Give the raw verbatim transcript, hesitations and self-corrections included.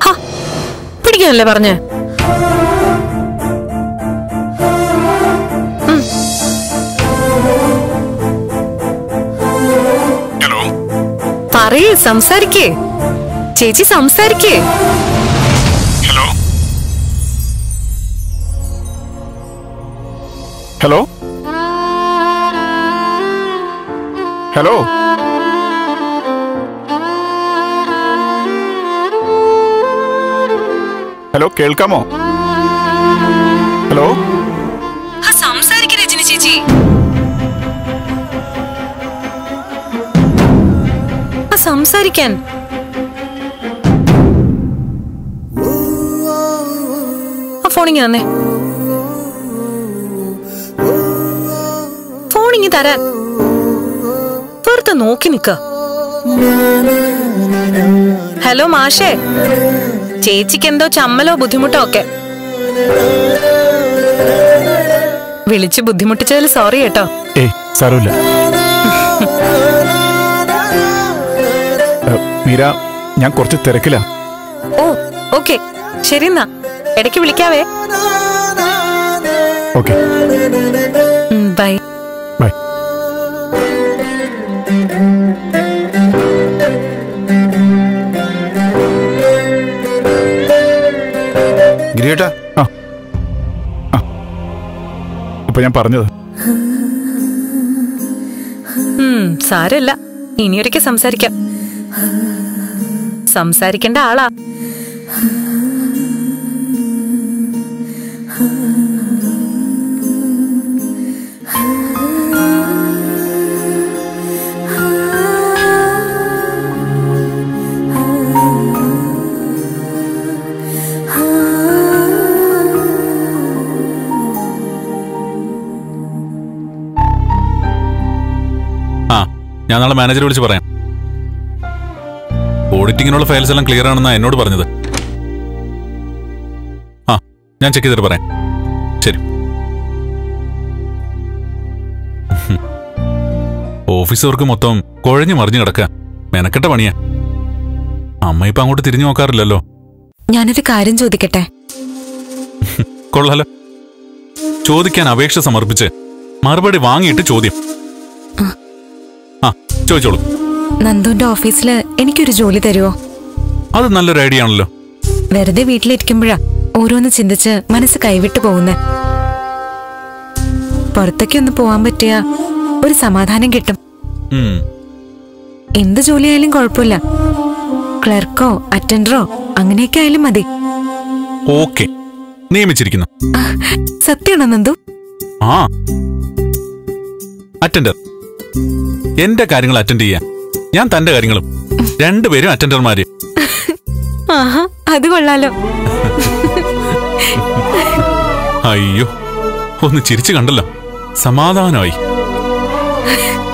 പിടിക്കാനല്ലേ പറഞ്ഞേ? ഹലോ, പറയേ, സംസാരിക്കേ ചേച്ചി, സംസാരിക്കേ. ഹലോ ഹലോ ഹലോ ഹലോ കേൾക്കാമോ? ഹലോ, സംസാരിക്കേ രജനി ചേച്ചി. സംസാരിക്കാൻ ആ ഫോണിങ്ങി തന്നെ, ഫോണിങ്ങി തരാൻ. വെറുതെ നോക്കി നിക്ക. ഹലോ മാഷേ, ചേച്ചിക്ക് എന്തോ ചമ്മലോ ബുദ്ധിമുട്ടോ ഒക്കെ. വിളിച്ച് ബുദ്ധിമുട്ടിച്ചതിൽ സോറി കേട്ടോ. ഏയ് സാരമില്ല മീര, ഞാൻ കുറച്ച് തിരക്കില്ല. ഓ ഓക്കെ, ശരി എന്നാ ഇടയ്ക്ക് വിളിക്കാവേ. Okay, bye bye. ഗിരിയേട്ടാ, ആ ആ ഇപ്പൊ ഞാൻ പറഞ്ഞത്. സാരമില്ല, ഇനിയൊരിക്കൽ സംസാരിക്കാം. സംസാരിക്കേണ്ട ആളാ. ആ, ഞാൻ നാളെ മാനേജറെ വിളിച്ച് പറയാം. ഓഡിറ്റിങ്ങിനുള്ള ഫയൽസ് എല്ലാം ക്ലിയർ ആണെന്നാ എന്നോട് പറഞ്ഞത്. ആ, ഞാൻ ചെക്ക് ചെയ്തിട്ട് പറയാം. ശരി. ഓഫീസ് വർക്ക് മൊത്തം കുഴഞ്ഞു മറിഞ്ഞു കിടക്കുക. മെനക്കെട്ട പണിയാ. അമ്മ ഇപ്പൊ അങ്ങോട്ട് തിരിഞ്ഞു നോക്കാറില്ലല്ലോ. ഞാനൊരു കാര്യം ചോദിക്കട്ടെ? കൊള്ളാലോ. ചോദിക്കാൻ അപേക്ഷ സമർപ്പിച്ച് മറുപടി വാങ്ങിയിട്ട് ചോദ്യം. ആ, ചോദിച്ചോളൂ. നന്ദുവിന്റെ ഓഫീസില് എനിക്കൊരു ജോലി തരുമോ? അത് നല്ലൊരു ഐഡിയ ആണല്ലോ. വെറുതെ വീട്ടിലിരിക്കുമ്പോഴാ ഓരോന്ന് ചിന്തിച്ച് മനസ്സ് കൈവിട്ടു പോകുന്നേ. പുറത്തേക്ക് ഒന്ന് പോവാൻ പറ്റിയ ഒരു സമാധാനം കിട്ടും. എന്ത് ജോലിയായാലും കുഴപ്പമില്ല. ക്ലർക്കോ അറ്റൻഡറോ അങ്ങനെയൊക്കെ ആയാലും മതി. ഓക്കെ, നിയമിച്ചിരിക്കുന്നു. സത്യമാണോ നന്ദു? ആ, അറ്റൻഡർ. എന്റെ കാര്യങ്ങൾ അറ്റൻഡ് ചെയ്യാൻ, ഞാൻ തന്റെ കാര്യങ്ങളും. രണ്ടുപേരും അറ്റൻഡർമാര്. ആഹാ, അത് കൊള്ളാലോ. അയ്യോ, ഒന്ന് ചിരിച്ചു കണ്ടല്ലോ, സമാധാനമായി.